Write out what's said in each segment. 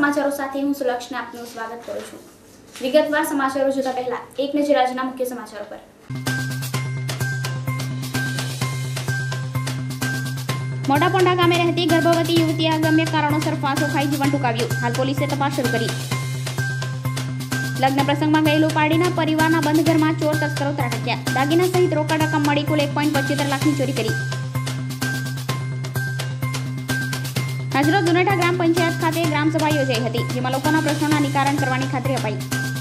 समाचारों સાથે હું સુલક્ષને આપનું સ્વાગત કરું છું। વિગતવાર સમાચારો જોતા પહેલા એક નજર આજના મુખ્ય સમાચારો પર। મોટાપોંડા ગામે રહેતી ગર્ભવતી યુવતીએ અગમ્ય કારણોસર ફાંસો ખાઈ જીવન ટૂંકાવ્યું। હાલ પોલીસે તપાસ શરૂ કરી। લગ્ન પ્રસંગમાં ગયેલું પાડીના પરિવારના બંધ ઘરમાં ચોર તસ્કરો ત્રાટક્યા। દાગીના સહિત રોકડ રકમ મળી કુલ 1.75 લાખની ચોરી કરી। આજરોજ દુનેઠા ગ્રામ પંચાયત ખાતે ગ્રામ સભા યોજાઈ હતી, જેમાં લોકોના પ્રશ્નોના નિવારણ કરવાની ખાતરી અપાઈ।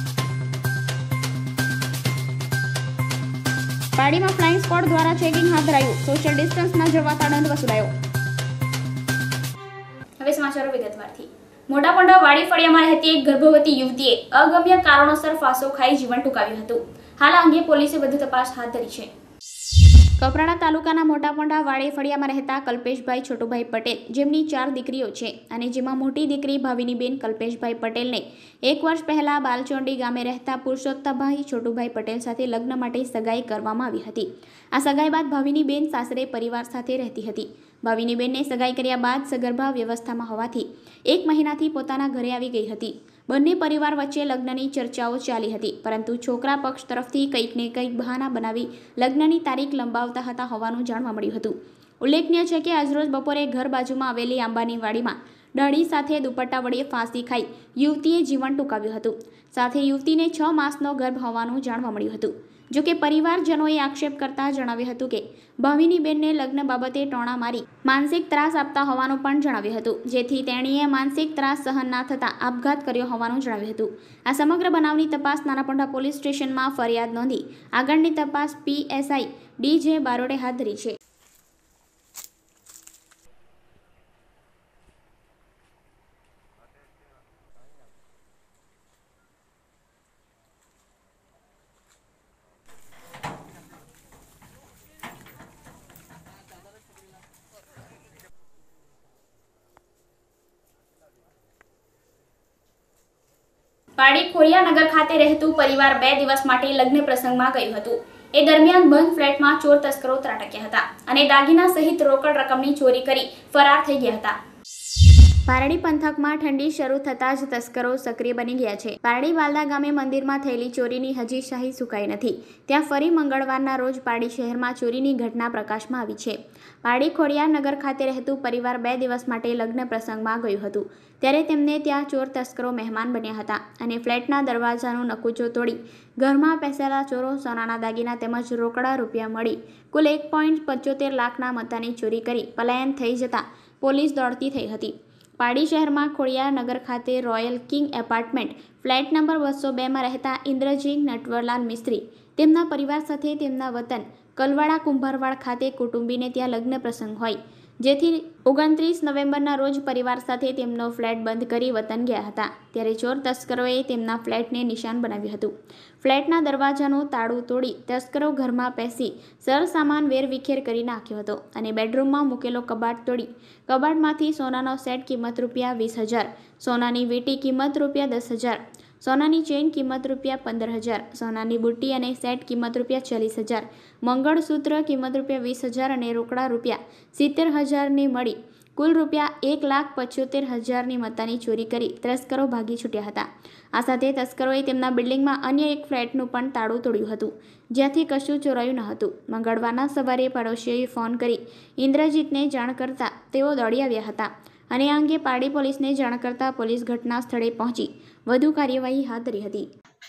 પાડીમાં ફ્લાઇંગ સ્ક્વોડ દ્વારા ચેકિંગ હાથ ધરાયું। સોશિયલ ડિસ્ટન્સ ન જળવાતા દંડ વસૂલાયો। હવે સમાચારો વિગતવારથી। મોટાપોંડા વાડી ફળિયામાં રહેતી એક ગર્ભવતી યુવતીએ અગમ્ય કારણોસર ફાંસો ખાઈ જીવન ટૂંકાવ્યું હતું। હાલ આ અંગે પોલીસે વધુ તપાસ હાથ ધરી છે। કપરાડા તાલુકાના મોટાપોંડા વાડી ફળિયામાં રહેતા કલ્પેશભાઈ છોટુભાઈ પટેલ, જેમની 4 દીકરીઓ છે અને જેમાં મોટી દીકરી ભાવિનીબેન કલ્પેશભાઈ પટેલને 1 વર્ષ પહેલા બાલચોંડી ગામે રહેતા પુરુષોત્તમભાઈ છોટુભાઈ પટેલ સાથે લગ્ન માટે સગાઈ કરવામાં આવી હતી। આ સગાઈ બાદ ભાવિનીબેન સાસરે પરિવાર સાથે રહેતી હતી। ભાવિનીબેનને સગાઈ કર્યા બાદ સગર્ભા વ્યવસ્થામાં હોવાથી 1 મહિનાથી પોતાના ઘરે આવી ગઈ હતી। બંને પરિવાર વચ્ચે લગ્નની ચર્ચાઓ ચાલી હતી, પરંતુ છોકરા પક્ષ તરફથી કંઈક ને કંઈક બહાના બનાવી લગ્નની તારીખ લંબાવતા હતા હોવાનું જાણવા મળ્યું હતું। ઉલ્લેખનીય છે કે આજરોજ બપોરે ઘર બાજુમાં આવેલી આંબાની વાડીમાં દાઢી સાથે દુપટ્ટા વડે ફાંસી ખાઈ યુવતીએ જીવન ટૂંકાવ્યું હતું। સાથે યુવતીને 6 માસનો ગર્ભ હોવાનું જાણવા મળ્યું હતું। જો કે પરિવારજનોએ આક્ષેપ કરતા જણાવ્યું હતું કે ભાવિનીબેનને લગ્ન બાબતે ટોણા મારી માનસિક ત્રાસ આપતા હોવાનું પણ જણાવ્યું હતું, જેથી તેણીએ માનસિક ત્રાસ સહન ના થતા આપઘાત કર્યો હોવાનું જણાવ્યું હતું। આ સમગ્ર બનાવની તપાસ નાનાપોંડા પોલીસ સ્ટેશનમાં ફરિયાદ નોંધી આગળની તપાસ PSI DJ બારોટે હાથ ધરી છે। પાડી ખોડિયાનગર ખાતે રહેતું પરિવાર 2 દિવસ માટે લગ્ન પ્રસંગમાં ગયું હતું। એ દરમિયાન બંધ ફ્લેટમાં ચોર તસ્કરો ત્રાટક્યા હતા અને દાગીના સહિત રોકડ રકમની ચોરી કરી ફરાર થઈ ગયા હતા। પારડી પંથકમાં ઠંડી શરૂ થતાં જ તસ્કરો સક્રિય બની ગયા છે। પારડી વાલદા ગામે મંદિરમાં થયેલી ચોરીની હજી શાહી સુકાઈ નથી, ત્યાં ફરી મંગળવારના રોજ પારડી શહેરમાં ચોરીની ઘટના પ્રકાશમાં આવી છે। પારડી ખોડિયાનગર ખાતે રહેતું પરિવાર 2 દિવસ માટે લગ્ન પ્રસંગમાં ગયું હતું, ત્યારે તેમને ત્યાં ચોર તસ્કરો મહેમાન બન્યા હતા અને ફ્લેટના દરવાજાનો નકુચો તોડી ઘરમાં પેસેલા ચોરો સોનાના દાગીના તેમજ રોકડા રૂપિયા મળી કુલ 1.75 લાખના મત્તાની ચોરી કરી પલાયન થઈ જતા પોલીસ દોડતી થઈ હતી। પારડી શહેરમાં ખોડિયાનગર ખાતે royal king apartment flat number 202માં રહેતા ઇન્દ્રજીત નટવરલાલ મિસ્ત્રી તેમના પરિવાર સાથે તેમના વતન કલવાડા કુંભારવાડ ખાતે કુટુંબીને ત્યાં લગ્ન પ્રસંગ હોય, જેથી 29 નવેમ્બરના રોજ પરિવાર સાથે તેમનો ફ્લેટ બંધ કરી વતન ગયા હતા, ત્યારે ચોર તસ્કરોએ તેમના ફ્લેટને નિશાન બનાવ્યું હતું। ફ્લેટના દરવાજાનું તાળું તોડી તસ્કરો ઘરમાં પેસી સરસામાન વેરવિખેર કરી નાખ્યો હતો અને બેડરૂમમાં મૂકેલો કબાટ તોડી કબાટમાંથી સોનાનો સેટ કિંમત ₹20,000, સોનાની વીંટી કિંમત ₹10,000, સોનાની ચેઇન કિંમત ₹15,000, સોનાની બુટ્ટી અને સેટ કિંમત ₹40,000, મંગળસૂત્ર કિંમત ₹20,000 અને રોકડા ₹70,000ની મળી કુલ ₹1,75,000ની મત્તાની ચોરી કરી તસ્કરો ભાગી છૂટ્યા હતા। આ સાથે તસ્કરોએ તેમના બિલ્ડિંગમાં અન્ય એક ફ્લેટનું પણ તાળું તોડ્યું હતું, જ્યાંથી કશું ચોરાયું ન હતું। મંગળવારના સવારે પડોશીઓએ ફોન કરી ઇન્દ્રજીતને જાણ કરતા તેઓ દોડી આવ્યા હતા અને આ અંગે પારડી પોલીસને જાણ કરતા પોલીસ ઘટના સ્થળે પહોંચી વધુ કાર્યવાહી હાથ ધરી હતી।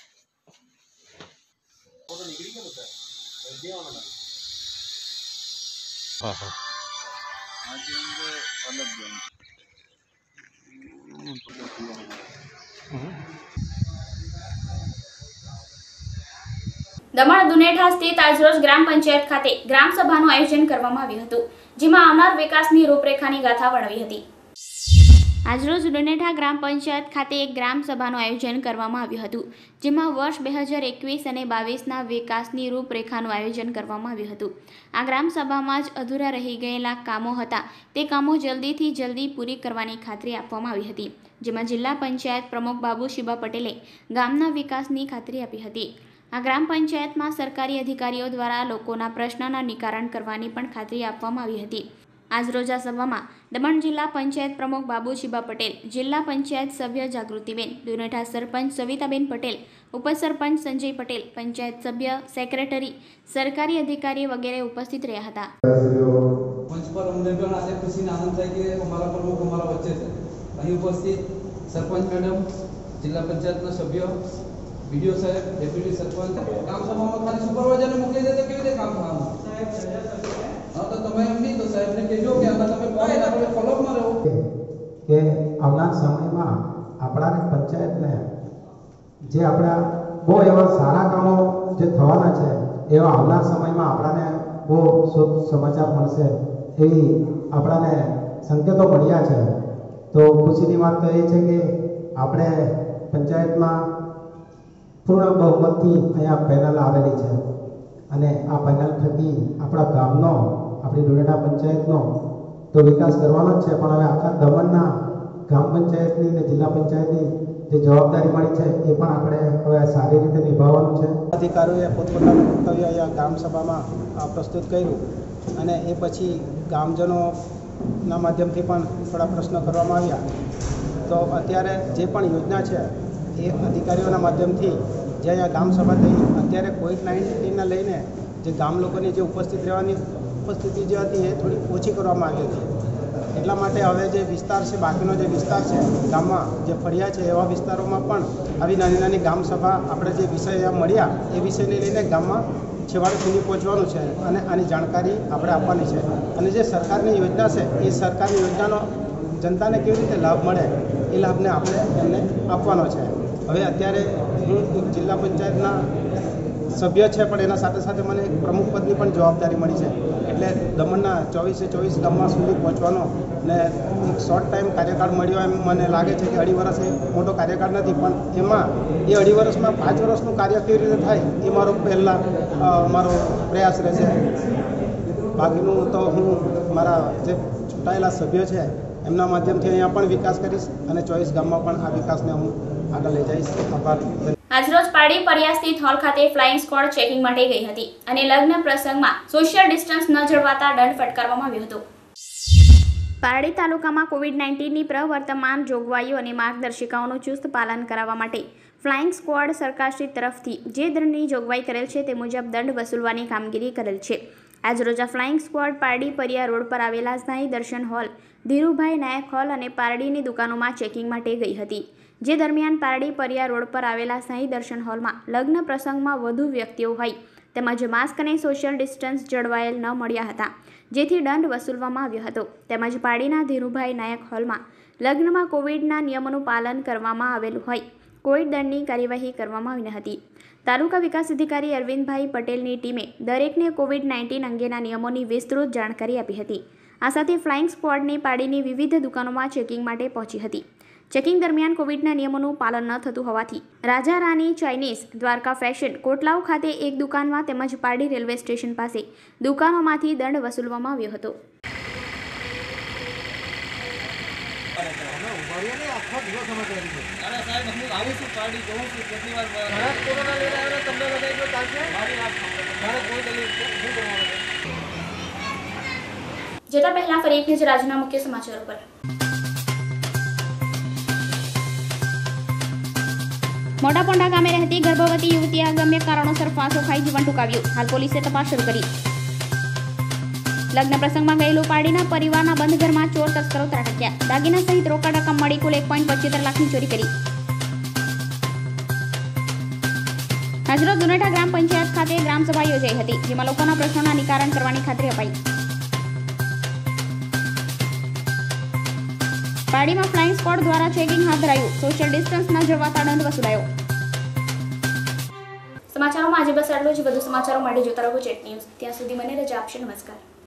દમણ દુનેઠા સ્થિત આજરોજ ગ્રામ પંચાયત ખાતે ગ્રામ સભાનું આયોજન કરવામાં આવ્યું હતું, જેમાં આવનાર વિકાસની રૂપરેખાની ગાથા વર્ણવી હતી। આજરોજ દુનેઠા ગ્રામ પંચાયત ખાતે એક ગ્રામ સભાનું આયોજન કરવામાં આવ્યું હતું, જેમાં વર્ષ 2021 અને 22ના વિકાસની રૂપરેખાનું આયોજન કરવામાં આવ્યું હતું। આ ગ્રામ સભામાં જ અધૂરા રહી ગયેલા કામો હતા તે કામો જલ્દીથી જલ્દી પૂરી કરવાની ખાતરી આપવામાં આવી હતી, જેમાં જિલ્લા પંચાયત પ્રમુખ બાબુશીબા પટેલે ગામના વિકાસની ખાતરી આપી હતી। આ ગ્રામ પંચાયતમાં સરકારી અધિકારીઓ દ્વારા લોકોના પ્રશ્નના નિવારણ કરવાની પણ ખાતરી આપવામાં આવી હતી। આજ રોજ આ સભામાં દમણ જિલ્લા પંચાયત પ્રમુખ બાબુજીબા પટેલ, જિલ્લા પંચાયત સભ્ય જાગૃતિબેન, દુનેઠા સરપંચ સવિતાબેન પટેલ, ઉપસરપંચ સંજય પટેલ, પંચાયત સભ્ય, સેક્રેટરી, સરકારી અધિકારી વગેરે ઉપસ્થિત રહ્યા હતા. મંચ પર અમને પણ આજે ખુશીનો આનંદ થાય કે અમારા પ્રમુખ અમારા વચ્ચે છે. અહીં ઉપસ્થિત સરપંચ મેડમ, જિલ્લા પંચાયતના સભ્યો, બીડીઓ સાહેબ, ડેપ્યુટી સરપંચ, કામ સભામાં ખાલી સુપરવાઇઝરને મોકલી દે તો કેવી રીતે કામ થવાનું? હા, તો તમે એમ નહીં તો સાહેબને કહેજો કે આમાં તમે આપણે ફોલોઅપમાં રહો કે આવનાર સમયમાં આપણાને પંચાયતને જે આપણા બહુ એવા સારા કામો જે થવાના છે એવા આવનાર સમયમાં આપણાને બહુ શુભ સમાચાર મળશે એવી આપણાને સંકેતો મળ્યા છે. તો ખુશીની વાત તો એ છે કે આપણે પંચાયતમાં પૂર્ણ બહુમતથી અહીંયા પેનલ આવેલી છે અને આ પેનલ થકી આપણા ગામનો, આપણી દુનેઠા પંચાયતનો તો વિકાસ કરવાનો જ છે, પણ હવે આખા દમણના ગ્રામ પંચાયતની અને જિલ્લા પંચાયતની જે જવાબદારી મળી છે એ પણ આપણે હવે સારી રીતે નિભાવવાનું છે. અધિકારીઓએ પોતપોતાનું વક્તવ્ય અહીંયા ગ્રામ સભામાં પ્રસ્તુત કર્યું અને એ પછી ગામજનોના માધ્યમથી પણ થોડા પ્રશ્નો કરવામાં આવ્યા. તો અત્યારે જે પણ યોજના છે એ અધિકારીઓના માધ્યમથી જે અહીંયા ગામ સભા થઈ, અત્યારે COVID-19ને લઈને જે ગામ લોકોની જે ઉપસ્થિતિ જે હતી એ થોડી ઓછી કરવામાં આવી હતી. એટલા માટે હવે જે વિસ્તાર છે, બાકીનો જે વિસ્તાર છે ગામમાં જે ફળિયા છે એવા વિસ્તારોમાં પણ આવી નાની નાની ગામ સભા આપણે જે વિષય મળ્યા એ વિષયને લઈને ગામમાં છેવાડે સુધી પહોંચવાનું છે અને આની જાણકારી આપણે આપવાની છે. અને જે સરકારની યોજના છે એ સરકારની યોજનાનો જનતાને કેવી રીતે લાભ મળે એ લાભને આપણે એમને આપવાનો છે. હવે અત્યારે હું જિલ્લા પંચાયતના સભ્ય છે, પણ એના સાથે સાથે મને એક પ્રમુખ પદની પણ જવાબદારી મળી છે. એટલે દમણના 24 ગામમાં સુધી પહોંચવાનો ને એક શોર્ટ ટાઈમ કાર્યકાળ મળ્યો એમ મને લાગે છે કે 2.5 વર્ષ એ મોટો કાર્યકાળ નથી, પણ એમાં એ 2.5 વર્ષમાં 5 વર્ષનું કાર્ય કેવી રીતે થાય એ મારો પ્રયાસ રહેશે. બાકીનું તો હું મારા જે ચૂંટાયેલા સભ્યો છે એમના માધ્યમથી અહીંયા પણ વિકાસ કરીશ અને 24 ગામમાં પણ આ વિકાસને હું આગળ લઈ જઈશ. આભાર. આજરોજ પારડી પરિયા સ્થિત હોલ ખાતે ફ્લાઇંગ સ્ક્વોડ ચેકિંગ માટે ગઈ હતી અને લગ્ન પ્રસંગમાં સોશિયલ ડિસ્ટન્સ ન જળવાતા દંડ ફટકારવામાં આવ્યો હતો. પારડી તાલુકામાં COVID-19ની પ્રવર્તમાન જોગવાઈઓ અને માર્ગદર્શિકાઓનું ચુસ્ત પાલન કરાવવા માટે ફ્લાઇંગ સ્ક્વોડ સરકારશ્રી તરફથી જે દંડની જોગવાઈ કરેલ છે તે મુજબ દંડ વસૂલવાની કામગીરી કરેલ છે. આજરોજ આ flying squad Pardi Pariya road પર આવેલા સાંઈ દર્શન હોલ, ધીરુભાઈ નાયક હોલ અને પારડીની દુકાનોમાં ચેકિંગ માટે ગઈ હતી. જે દરમિયાન પારડી પરિયા રોડ પર આવેલા સાંઈ દર્શન હોલમાં લગ્ન પ્રસંગમાં વધુ વ્યક્તિઓ હોય તેમજ માસ્ક અને સોશિયલ ડિસ્ટન્સ જળવાયેલ ન મળ્યા હતા, જેથી દંડ વસૂલવામાં આવ્યો હતો. તેમજ પારડીના ધીરુભાઈ નાયક હોલમાં લગ્નમાં કોવિડના નિયમોનું પાલન કરવામાં આવેલું હોય કોઈ દંડની કાર્યવાહી કરવામાં આવી ન હતી. તાલુકા વિકાસ અધિકારી અરવિંદભાઈ પટેલની ટીમે દરેકને COVID-19 અંગેના નિયમોની વિસ્તૃત જાણકારી આપી હતી. આ સાથે ફ્લાઇંગ સ્ક્વોડની પારડીની વિવિધ દુકાનોમાં ચેકિંગ માટે પહોંચી હતી. ચેકિંગ દરમિયાન કોવિડના નિયમોનું પાલન ન થતું હોવાથી રાજા રાની ચાઇનીઝ, દ્વારકા ફેશન, કોટલાવ ખાતે એક દુકાનમાં તેમજ પારડી રેલવે સ્ટેશન પાસે દુકાનોમાંથી દંડ વસૂલવામાં આવ્યો હતો. જતા પહેલા ફરી એક નજર આજના મુખ્ય સમાચારો પર. મોટા પોંડા ગામે રહેતી ગર્ભવતી યુવતીએ અગમ્ય કારણોસર ફાંસો ખાઈ જીવન ટૂંકાવ્યું. હાલ પોલીસે તપાસ શરૂ કરી. લગ્ન પ્રસંગમાં ગયેલું પારડીના પરિવારના બંધ ઘરમાં ચોર તસ્કરો ત્રાટક્યા. દાગીના સહિત રોકડ રકમ મળી કુલ 1.75 લાખની ચોરી કરી. આજરોજ દુનેઠા ગ્રામ પંચાયત ખાતે ગ્રામસભા યોજાઈ હતી, જેમાં લોકોના પ્રશ્નોના નિવારણ કરવાની ખાતરી અપાઈ. પારડીમાં ફ્લાઇંગ સ્ક્વોડ દ્વારા ચેકિંગ હાથ ધરાયું. સોશિયલ ડિસ્ટન્સ ન જળવાતા દંડ વસૂલાયો. સમાચારોમાં આજે બસ આટલું જ. વધુ સમાચારો માટે જોતા રહો જેટ ન્યૂઝ. ત્યાં સુધી મને રજા આપશો. નમસ્કાર.